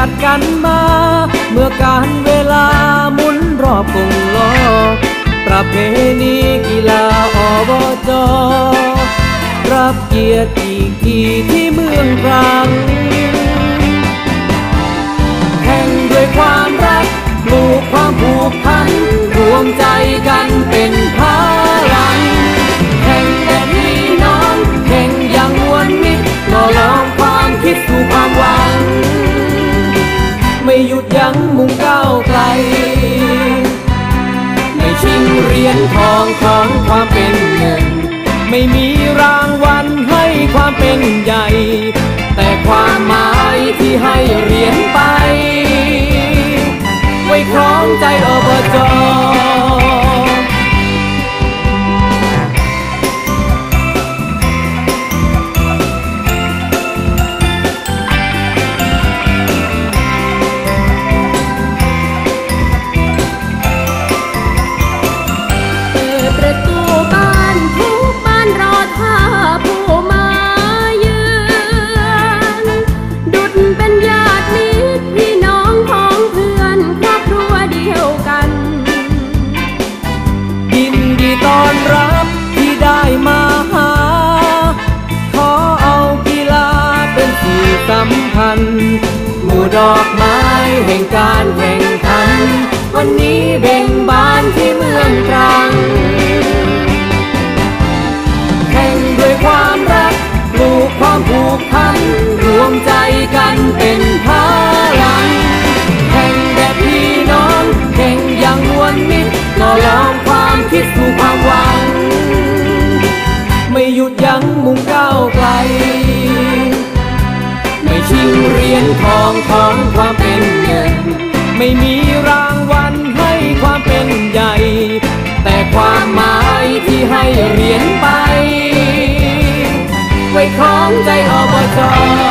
จัดกันมาเมื่อการเวลาหมุนรอบกงล้อประเพณีกีฬาอบจ.รับเกียรติอีกทีที่เมืองตรังแข่งด้วยความรักปลูกความผูกพันรวมใจกันเป็นพลังแข่งแต่พี่น้องแข่งอย่างมวลมิตรหล่อหลอมความคิดสู่ความหวังไม่หยุดยั้งมุ่งก้าวไกลไม่ชิงเหรียญทองของความเป็นหนึ่งไม่มีรางวัลให้ความเป็นใหญ่แต่ความหมายที่ให้เหรียญไปไว้คล้องใจอบจ.ต้อนรับที่ได้มาหาขอเอากีฬาเป็นสื่อสัมพันธ์หมู่ดอกไม้แห่งการแข่งขันวันนี้เบ่งบานที่เมืองตรังแข่งด้วยความรักปลูกความผูกพันรวมใจกันเป็นพลังแข่งแบบพี่น้องแข่งอย่างมวลมิตรหล่อหลอมความคิดสู่ความหวังไม่หยุดยั้งมุ่งก้าวไกลไม่ชิงเหรียญทองของความเป็นหนึ่งไม่มีรางวัลให้ความเป็นใหญ่แต่ความหมายที่ให้เหรียญไปไว้คล้องใจอบจ.